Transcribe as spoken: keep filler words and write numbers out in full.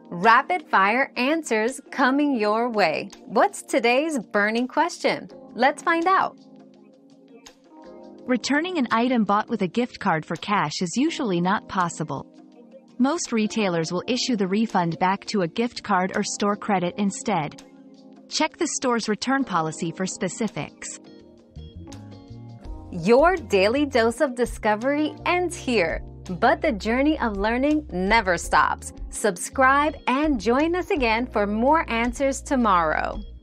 Rapid fire answers coming your way. What's today's burning question? Let's find out. Returning an item bought with a gift card for cash is usually not possible. Most retailers will issue the refund back to a gift card or store credit instead. Check the store's return policy for specifics. Your daily dose of discovery ends here, but the journey of learning never stops. Subscribe and join us again for more answers tomorrow.